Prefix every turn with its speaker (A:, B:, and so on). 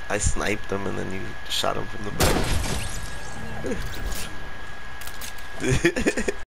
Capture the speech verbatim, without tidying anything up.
A: I sniped him and then you shot him from the back.